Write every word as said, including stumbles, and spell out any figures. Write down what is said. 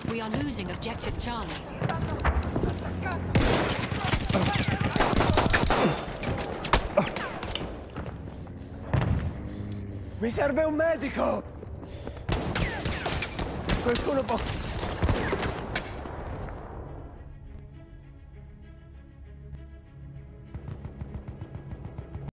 We are losing objective Charlie. Mi serve un medico! Qualcuno può...